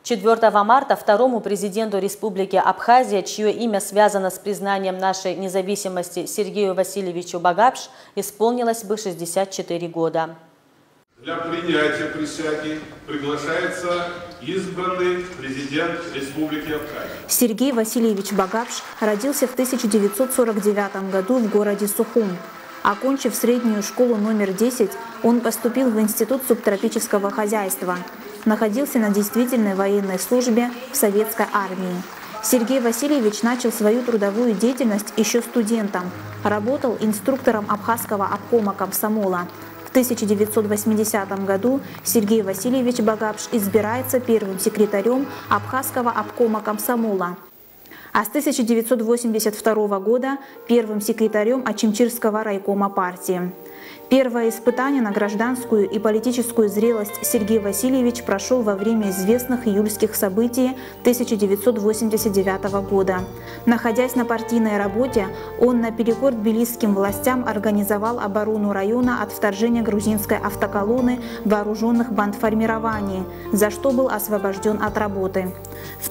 4 марта второму президенту Республики Абхазия, чье имя связано с признанием нашей независимости, Сергею Васильевичу Багапш, исполнилось бы 64 года. Для принятия присяги приглашается избранный президент Республики Абхазия. Сергей Васильевич Багапш родился в 1949 году в городе Сухум. Окончив среднюю школу номер 10, он поступил в Институт субтропического хозяйства. Находился на действительной военной службе в советской армии. Сергей Васильевич начал свою трудовую деятельность еще студентом. Работал инструктором Абхазского обкома комсомола. В 1980 году Сергей Васильевич Багапш избирается первым секретарем Абхазского обкома комсомола, а с 1982 года первым секретарем Очимчирского райкома партии. Первое испытание на гражданскую и политическую зрелость Сергей Васильевич прошел во время известных июльских событий 1989 года. Находясь на партийной работе, он наперекор тбилисским властям организовал оборону района от вторжения грузинской автоколонны вооруженных бандформирований, за что был освобожден от работы. В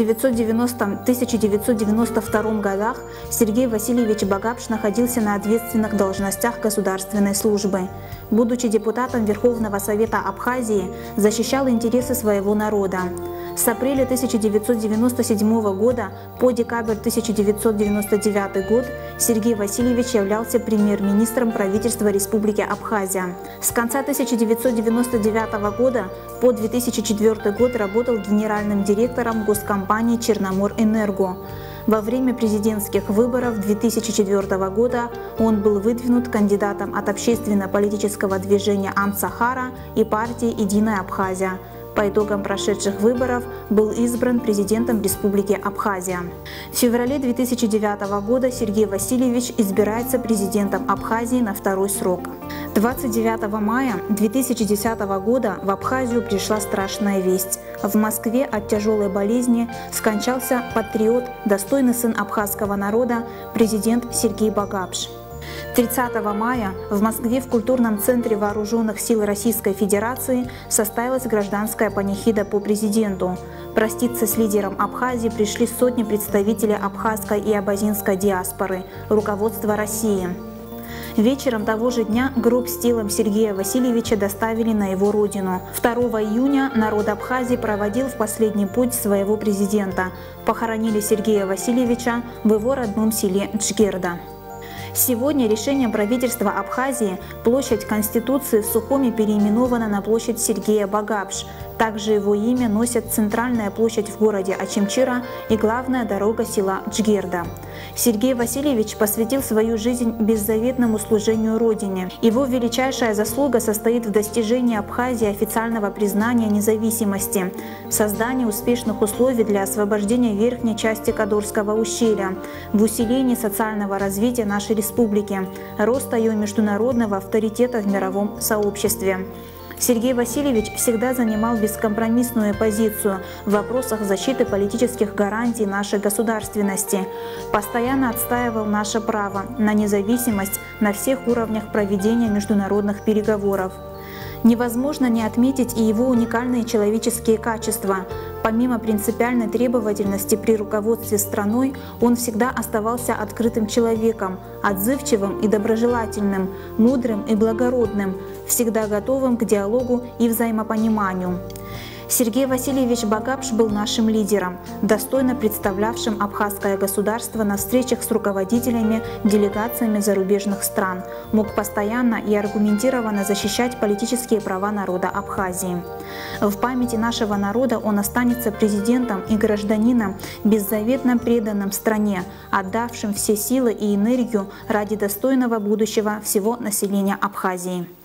1990-1992 годах Сергей Васильевич Багапш находился на ответственных должностях государственной службы. Будучи депутатом Верховного Совета Абхазии, защищал интересы своего народа. С апреля 1997 года по декабрь 1999 год Сергей Васильевич являлся премьер-министром правительства Республики Абхазия. С конца 1999 года по 2004 год работал генеральным директором госкомпании «Черноморэнерго». Во время президентских выборов 2004 года он был выдвинут кандидатом от общественно-политического движения «Ан-Сахара» и партии «Единая Абхазия». По итогам прошедших выборов был избран президентом Республики Абхазия. В феврале 2009 года Сергей Васильевич избирается президентом Абхазии на второй срок. 29 мая 2010 года в Абхазию пришла страшная весть. В Москве от тяжелой болезни скончался патриот, достойный сын абхазского народа, президент Сергей Багапш. 30 мая в Москве в культурном центре Вооруженных сил Российской Федерации состоялась гражданская панихида по президенту. Проститься с лидером Абхазии пришли сотни представителей абхазской и абазинской диаспоры, руководства России. Вечером того же дня гроб с телом Сергея Васильевича доставили на его родину. 2 июня народ Абхазии проводил в последний путь своего президента. Похоронили Сергея Васильевича в его родном селе Джгерда. Сегодня решением правительства Абхазии площадь Конституции в Сухуме переименована на площадь Сергея Багапш. Также его имя носят центральная площадь в городе Очимчира и главная дорога села Джгерда. Сергей Васильевич посвятил свою жизнь беззаветному служению Родине. Его величайшая заслуга состоит в достижении Абхазии официального признания независимости, создании успешных условий для освобождения верхней части Кадорского ущелья, в усилении социального развития нашей республики, роста ее международного авторитета в мировом сообществе. Сергей Васильевич всегда занимал бескомпромиссную позицию в вопросах защиты политических гарантий нашей государственности, постоянно отстаивал наше право на независимость на всех уровнях проведения международных переговоров. Невозможно не отметить и его уникальные человеческие качества. Помимо принципиальной требовательности при руководстве страной, он всегда оставался открытым человеком, отзывчивым и доброжелательным, мудрым и благородным, всегда готовым к диалогу и взаимопониманию. Сергей Васильевич Багапш был нашим лидером, достойно представлявшим абхазское государство на встречах с руководителями, делегациями зарубежных стран, мог постоянно и аргументированно защищать политические права народа Абхазии. В памяти нашего народа он останется президентом и гражданином, беззаветно преданным стране, отдавшим все силы и энергию ради достойного будущего всего населения Абхазии.